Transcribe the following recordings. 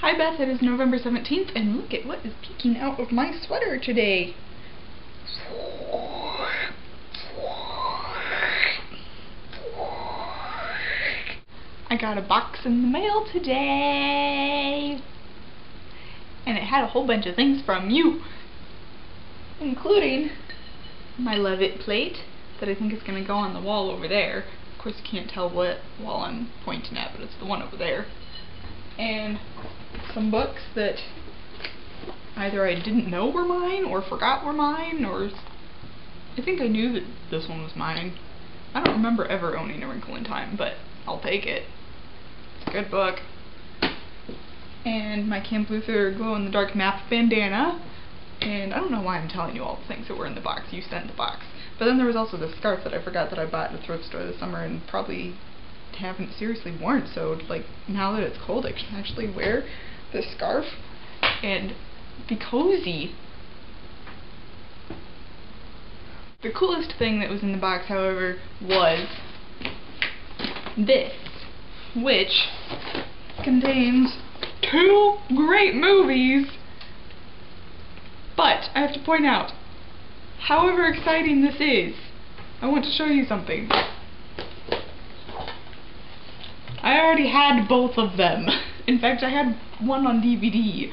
Hi Beth, it is November 17th, and look at what is peeking out of my sweater today. I got a box in the mail today, and it had a whole bunch of things from you, including my Levitt plate that I think is going to go on the wall over there. Of course you can't tell what wall I'm pointing at, but it's the one over there. And some books that either I didn't know were mine, or forgot were mine, or I think I knew that this one was mine. I don't remember ever owning A Wrinkle in Time, but I'll take it. It's a good book. And my Camp Luther glow-in-the-dark map bandana. And I don't know why I'm telling you all the things that were in the box. You sent the box. But then there was also this scarf that I forgot that I bought at a thrift store this summer and probably haven't seriously worn, so like now that it's cold I can actually wear this scarf and be cozy. The coolest thing that was in the box, however, was this, which contains 2 great movies. But I have to point out, however exciting this is, I want to show you something. I already had both of them. In fact, I had one on DVD.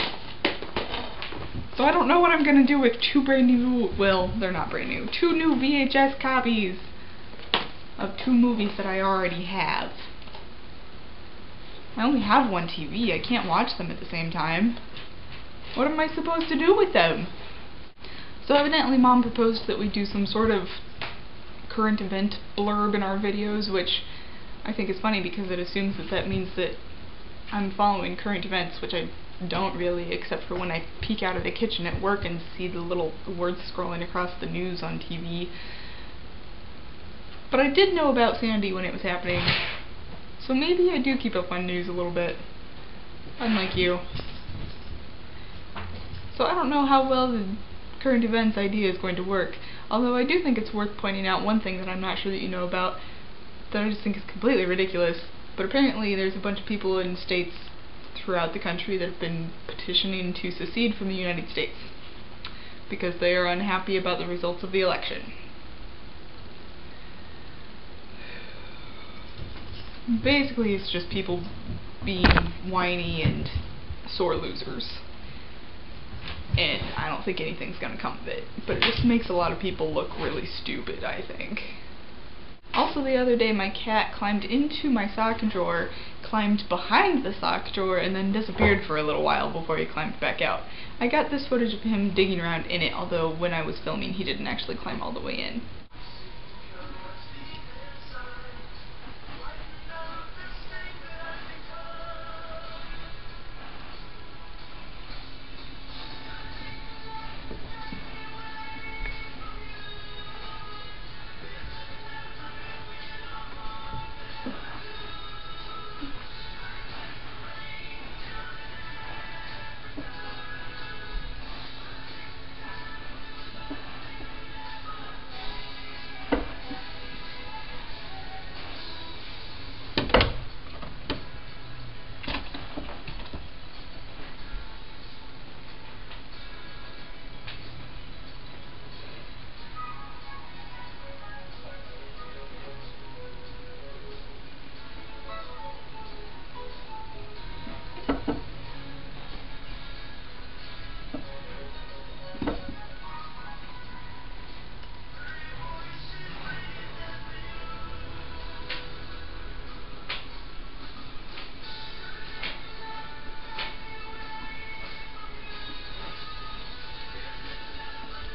So I don't know what I'm going to do with 2 brand new, well, they're not brand new, 2 new VHS copies of 2 movies that I already have. I only have one TV. I can't watch them at the same time. What am I supposed to do with them? So evidently Mom proposed that we do some sort of current event blurb in our videos, which I think is funny because it assumes that that means that I'm following current events, which I don't really, except for when I peek out of the kitchen at work and see the little words scrolling across the news on TV. But I did know about Sandy when it was happening, so maybe I do keep up on news a little bit, unlike you. So I don't know how well the current events idea is going to work, although I do think it's worth pointing out one thing that I'm not sure that you know about, that I just think is completely ridiculous. But apparently there's a bunch of people in states throughout the country that have been petitioning to secede from the United States because they are unhappy about the results of the election. Basically it's just people being whiny and sore losers. And I don't think anything's gonna come of it, but it just makes a lot of people look really stupid, I think. Also the other day my cat climbed into my sock drawer, climbed behind the sock drawer, and then disappeared for a little while before he climbed back out. I got this footage of him digging around in it, although when I was filming he didn't actually climb all the way in.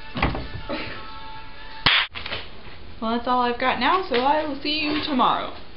Well, that's all I've got now, so I will see you tomorrow.